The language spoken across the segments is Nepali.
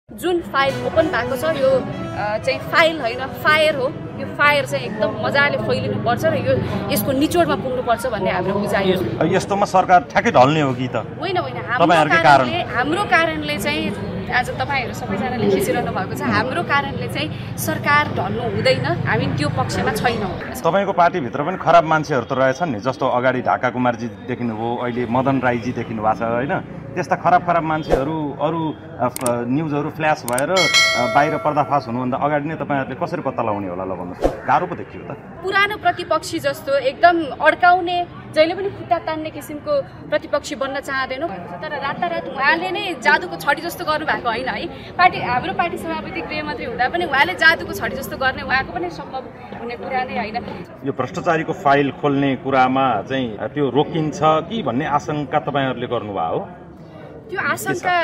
जुन फाइल ओपन भएको छ यो चाहिँ फाइल होइन फायर हो। यो फायर चाहिँ एकदम मजाले फैलिनु पर्छ र यो यसको निचोडमा पुग्नु पर्छ भन्ने हाम्रो बुझाइ हो। यस्तोमा सरकार ठ्याक्कै ढल्ने हो कि त? होइन होइन, हाम्रो कारणले चाहिँ आज तपाईहरु सबैजनाले खिचिरहनु भएको छ। हाम्रो कारणले चाहिँ सरकार ढल्नु हुँदैन, हामी त्यो पक्षमा छैनौँ। तपाईको पार्टीभित्र पनि खराब मान्छेहरू त रहेछन् नि, जस्तो अगाडि ढाका कुमारजी देखिनुभयो, अहिले मदन राईजी देखिनु भएको छ होइन? त्यस्ता खराब मान्छेहरू अरू न्युजहरू फ्ल्यास भएर बाहिर पर्दाफास हुनुभन्दा अगाडि नै तपाईहरुले कसरी पत्ता लगाउने होला? ल भन्नुहोस्, गाह्रो पो देखियो त। पुरानो प्रतिपक्षी जस्तो एकदम अड्काउने, जहिले पनि खुट्टा तान्ने किसिमको प्रतिपक्षी बन्न चाहँदैनौँ। तर रातारात उहाँले नै जादुको छडी जस्तो गर्नुभएको होइन है। हाम्रो पार्टी सभापति गृहमन्त्री हुँदा पनि उहाँले जादुको छडी जस्तो गर्ने उहाँको पनि सम्भव हुने कुरा नै होइन। यो भ्रष्टाचारीको फाइल खोल्ने कुरामा चाहिँ त्यो रोकिन्छ कि भन्ने आशंका तपाईहरुले गर्नुभयो हो? त्यो आशंका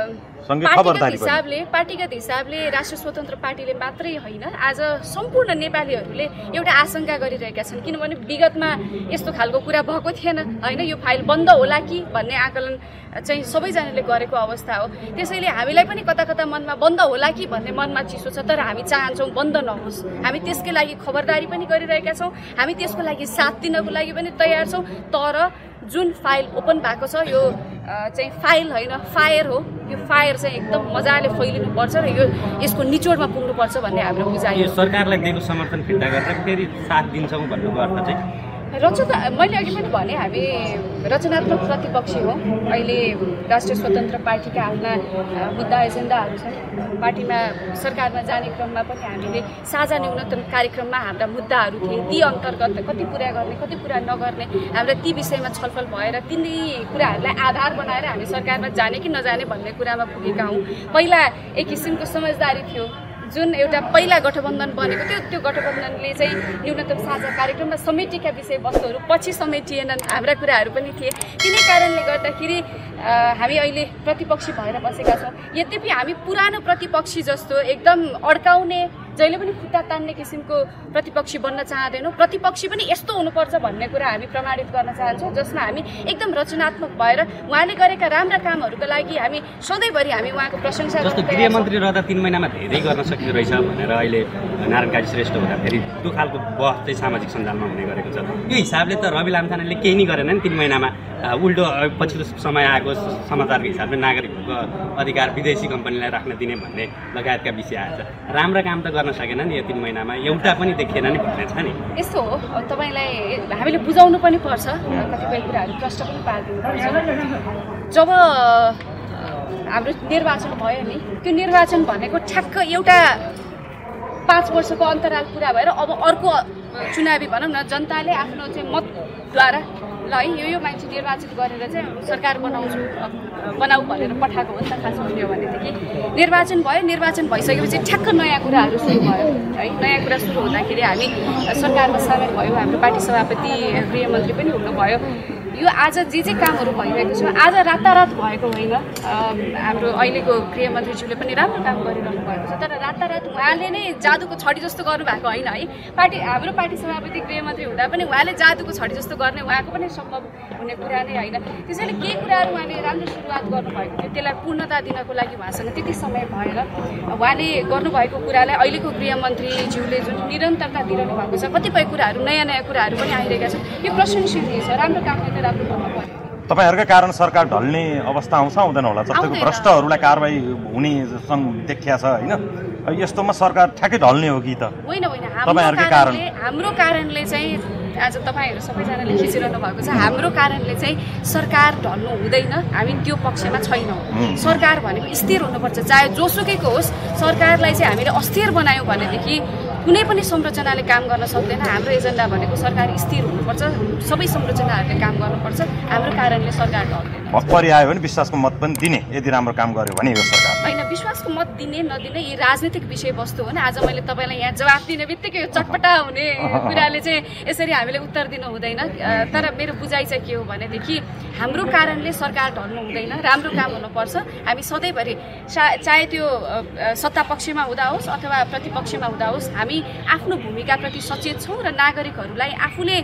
पार्टीगत हिसाबले राष्ट्रिय स्वतन्त्र पार्टीले मात्रै होइन, आज सम्पूर्ण नेपालीहरूले एउटा आशंका गरिरहेका छन्। किनभने विगतमा यस्तो खालको कुरा भएको थिएन होइन। यो फाइल बन्द होला कि भन्ने आकलन चाहिँ सबैजनाले गरेको अवस्था हो। त्यसैले हामीलाई पनि कता कता मनमा बन्द होला कि भन्ने मनमा चिसो छ। तर हामी चाहन्छौँ बन्द नहोस्। हामी त्यसकै लागि खबरदारी पनि गरिरहेका छौँ, हामी त्यसको लागि साथ दिनको लागि पनि तयार छौँ। तर जुन फाइल ओपन भएको छ यो चाहिँ फाइल होइन फायर हो। यो फायर चाहिँ एकदम मजाले फैलिनु पर्छ र यसको निचोडमा पुग्नु पर्छ भन्ने हाम्रो बुझाइ हो। सरकारलाई दिएको समर्थन फिर्ता गरेर फेरि साथ दिन्छौँ भन्नुको अर्थ चाहिँ मैले अघि पनि भने हामी रचनात्मक प्रतिपक्षी हो। अहिले राष्ट्रिय स्वतन्त्र पार्टीका आफ्ना मुद्दा एजेन्डाहरू छन्। पार्टीमा सरकारमा जाने क्रममा पनि हामीले साझा न्यूनतम कार्यक्रममा हाम्रा मुद्दाहरू थिए। ती अन्तर्गत कति पुरा गर्ने कति पुरा नगर्ने हाम्रा ती विषयमा छलफल भएर तिनै कुराहरूलाई आधार बनाएर हामी सरकारमा जाने कि नजाने भन्ने कुरामा पुगेका हौँ। पहिला एक किसिमको समझदारी थियो। जुन एउटा पहिला गठबन्धन बनेको थियो त्यो गठबन्धनले चाहिँ न्यूनतम साझा कार्यक्रममा समेटेका विषयवस्तुहरू पछि समेटिएनन्। हाम्रा कुराहरू पनि थिए। तिनै कारणले गर्दाखेरि हामी अहिले प्रतिपक्षी भएर बसेका छौँ। यद्यपि हामी पुरानो प्रतिपक्षी जस्तो एकदम अड्काउने, जहिले पनि खुट्टा तान्ने किसिमको प्रतिपक्षी बन्न चाहँदैनौँ। प्रतिपक्षी पनि यस्तो हुनुपर्छ भन्ने कुरा हामी प्रमाणित गर्न चाहन्छौँ, जसमा हामी एकदम रचनात्मक भएर उहाँले गरेका राम्रा कामहरूको लागि हामी सधैँभरि हामी उहाँको प्रशंसा गर्छौँ। जस्तो गृहमन्त्री रहँदा 3 महिनामा धेरै गर्न सकिँदो रहेछ भनेर अहिले नारायण काजी श्रेष्ठ हुँदाखेरि त्यो खालको बहस चाहिँ सामाजिक सञ्जालमा हुने गरेको छ। यो हिसाबले त रवि लामिछानेले केही नै गरेन नि 3 महिनामा। उल्टो पछिल्लो समय आएको समाचारको हिसाबले नागरिकको अधिकार विदेशी कम्पनीलाई राख्न दिने भन्ने लगायतका विषय आएछ। राम्रा काम त गर्न सकेन नि यो 3 महिनामा, एउटा पनि देखिएन नि भन्ने छ नि। यस्तो हो, तपाईँलाई हामीले बुझाउनु पनि पर्छ, कतिपय कुराहरू प्रश्न पनि पारिदिनु पर्छ। जब हाम्रो निर्वाचन भयो नि, त्यो निर्वाचन भनेको ठ्याक्क एउटा 5 वर्षको अन्तराल पुरा भएर अब अर्को चुनावी भनौँ न, जनताले आफ्नो चाहिँ मतद्वारा ल है यो मान्छे निर्वाचित गरेर चाहिँ सरकार बनाऊ भनेर पठाएको हो नि त। खास हुने हो भनेदेखि निर्वाचन भयो, निर्वाचन भइसकेपछि ठ्याक्क नयाँ कुराहरू सुरु भयो है। नयाँ कुरा सुरु हुँदाखेरि हामी सरकारमा सामेल भयो। हाम्रो पार्टी सभापति गृहमन्त्री पनि हुनुभयो। यो आज जे कामहरू भइरहेको छ आज रातारात भएको होइन। हाम्रो अहिलेको गृहमन्त्रीज्यूले पनि राम्रो काम गरिरहनु भएको छ। तर रातारात उहाँले नै जादुको छडी जस्तो गर्नुभएको होइन है। हाम्रो पार्टी सभापति गृहमन्त्री हुँदा पनि उहाँले जादुको छडी जस्तो गर्ने उहाँको पनि सम्भव हुने कुरा नै होइन। त्यसैले केही कुराहरू उहाँले राम्रो सुरुवात गर्नुभएको थियो, त्यसलाई पूर्णता दिनको लागि उहाँसँग त्यति समय भएर उहाँले गर्नुभएको कुरालाई अहिलेको गृहमन्त्रीज्यूले जुन निरन्तरता दिइरहनु भएको छ, कतिपय कुराहरू नयाँ नयाँ कुराहरू पनि आइरहेका छन्। यो प्रशंसनीय छ, राम्रो काम गर्दै राम्रो गर्नु पर्यो। तपाईहरुकै कारण सरकार ढल्ने अवस्था आउँछ आउँदैन होला? जतिको भ्रष्टहरूलाई कारबाही हुने देखिया छ होइन? यस्तोमा सरकार ठ्याक्कै ढल्ने हो कि त? होइन होइन, हाम्रो कारणले चाहिँ आज तपाईहरु सबैजनाले खिचिरहनु भएको छ। हाम्रो कारणले चाहिँ सरकार ढल्नु हुँदैन, हामी त्यो पक्षमा छैनौँ। सरकार भनेको स्थिर हुनुपर्छ, चाहे जोसुकैको होस्। सरकारलाई चाहिँ हामीले अस्थिर बनायौँ भनेदेखि कुनै पनि संरचनाले काम गर्न सक्दैन। हाम्रो एजेन्डा भनेको सरकार स्थिर हुनुपर्छ, सबै संरचनाहरूले काम गर्नुपर्छ। हाम्रो कारणले सरकार ढल्दैन। भक्करी आयो भने विश्वासको मत पनि दिने, यदि राम्रो काम गर्यो भने यो सरकार होइन। विश्वासको मत दिने नदिने यी राजनीतिक विषयवस्तु हो नि। आज मैले तपाईँलाई यहाँ जवाफ दिने बित्तिकै चटपटा हुने कुराले चाहिँ यसरी हामीले उत्तर दिनु हुँदैन। तर मेरो बुझाइ चाहिँ के हो भनेदेखि हाम्रो कारणले सरकार ढल्नु हुँदैन, राम्रो काम हुनुपर्छ। हामी सधैँभरि चाहे त्यो सत्ता पक्षमा हुँदा होस् अथवा प्रतिपक्षमा हुँदा होस्, हामी आफ्नो भूमिकाप्रति सचेत छौँ र नागरिकहरूलाई आफूले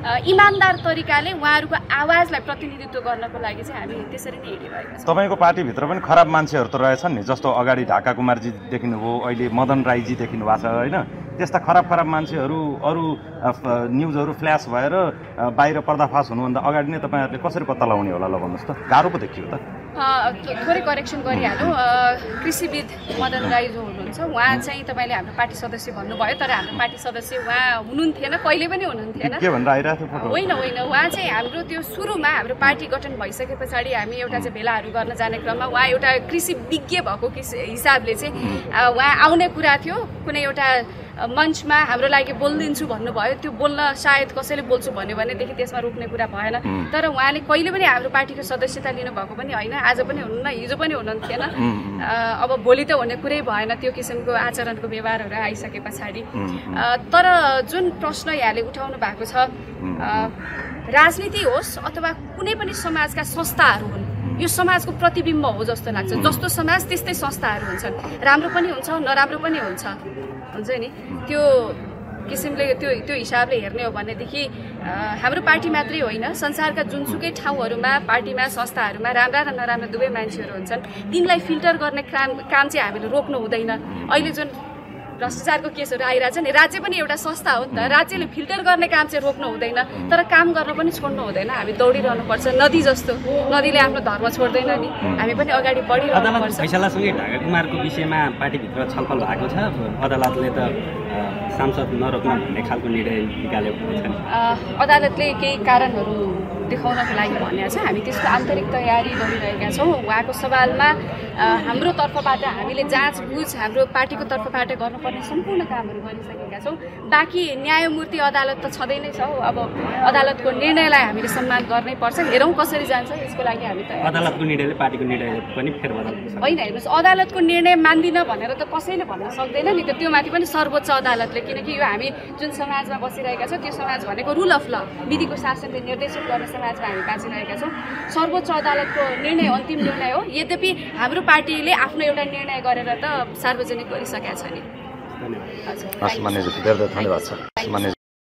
इमान्दार तरिकाले उहाँहरूको आवाजलाई प्रतिनिधित्व गर्नको लागि चाहिँ हामी त्यसरी नै हिँडिरहेका छौँ। तपाईँको पार्टीभित्र पनि खराब मान्छेहरू त रहेछन् नि, जस्तो अगाडि ढाका कुमारजी देखिनुभयो, अहिले मदन राईजी देखिनु भएको छ होइन। त्यस्ता खराब मान्छेहरू अरू न्युजहरू फ्ल्यास भएर बाहिर पर्दाफास हुनुभन्दा अगाडि नै तपाईँहरूले कसरी पत्ता लगाउने होला ल भन्नुहोस् त, गाह्रो पो देखियो त। थोरै करेक्सन गरिहालौँ, कृषिविद मदन राई जो हुनुहुन्छ उहाँ चाहिँ तपाईँले हाम्रो पार्टी सदस्य भन्नुभयो, तर हाम्रो पार्टी सदस्य उहाँ हुनुहुन्थेन, कहिले पनि हुनुहुन्थेन। के भनेर आइरहेको थियो? होइन होइन, उहाँ चाहिँ हाम्रो त्यो सुरुमा हाम्रो पार्टी गठन भइसके पछाडि हामी एउटा चाहिँ भेलाहरू गर्न जाने क्रममा उहाँ एउटा कृषि विज्ञ भएको हिसाबले चाहिँ उहाँ आउने कुरा थियो। कुनै एउटा मञ्चमा हाम्रो लागि बोलिदिन्छु भन्नुभयो, त्यो बोल्न सायद कसैले बोल्छु भन्यो भनेदेखि त्यसमा रोक्ने कुरा भएन। तर उहाँले कहिले पनि हाम्रो पार्टीको सदस्यता लिनुभएको पनि होइन, आज पनि हुनुहुन्न, हिजो पनि हुनुहुन्थेन। अब भोलि त हुने कुरै भएन त्यो किसिमको आचरणको व्यवहारहरू आइसके पछाडि। तर जुन प्रश्न यहाँले उठाउनु भएको छ, राजनीति होस् अथवा कुनै पनि समाजका संस्थाहरू हुन्, यो समाजको प्रतिबिम्ब हो जस्तो लाग्छ। जस्तो समाज त्यस्तै संस्थाहरू हुन्छन्, राम्रो पनि हुन्छ नराम्रो पनि हुन्छ नि। त्यो किसिमले त्यो हिसाबले हेर्ने हो भनेदेखि हाम्रो पार्टी मात्रै होइन, संसारका जुनसुकै ठाउँहरूमा पार्टीमा संस्थाहरूमा राम्रा र नराम्रा दुवै मान्छेहरू हुन्छन्। तिनलाई फिल्टर गर्ने काम चाहिँ हामीले रोक्नु हुँदैन। अहिले जुन भ्रष्टाचारको केसहरू आइरहेछ नि, राज्य पनि एउटा संस्था हो नि त, राज्यले फिल्टर गर्ने काम चाहिँ रोक्नु हुँदैन, तर काम गर्न पनि छोड्नु हुँदैन। हामी दौडिरहनुपर्छ, नदी जस्तो, नदीले आफ्नो धर्म छोड्दैन नि, हामी पनि अगाडि बढिरहनुपर्छ। फैसलासँगै ढाका कुमारको विषयमा पार्टीभित्र छलफल भएको छ, अदालतले त सांसद नरोक्न भन्ने खालको निर्णय निकालेको छ। अदालतले केही कारणहरू देखाउनको लागि भनेको छ, हामी त्यसको आन्तरिक तयारी गरिरहेका छौँ। उहाँको सवालमा हाम्रो तर्फबाट हामीले जाँचबुझ हाम्रो पार्टीको तर्फबाट गर्नुपर्ने सम्पूर्ण कामहरू गरिसकेका छौँ। बाँकी न्यायमूर्ति अदालत त छँदै नै छ, अब अदालतको निर्णयलाई हामीले सम्मान गर्नै पर्छ। हेरौँ कसरी जान्छ, यसको लागि हामी तयार। अदालतको निर्णयले पार्टीको निर्णय पनि फेरबदल होइन। हेर्नुहोस्, अदालतको निर्णय मान्दिनँ भनेर त कसैले भन्न सक्दैन नि, त्यो माथि पनि सर्वोच्च अदालतले, किनकि यो हामी जुन समाजमा बसिरहेका छौँ त्यो समाज भनेको रुल अफ ल, विधिको शासनले निर्देशित गर्ने समाजमा हामी बाँचिरहेका छौँ। सर्वोच्च अदालतको निर्णय अन्तिम निर्णय हो। यद्यपि हाम्रो पार्टीले आफ्नो एउटा निर्णय गरेर त सार्वजनिक गरिसकेका छ नि। धन्यवाद।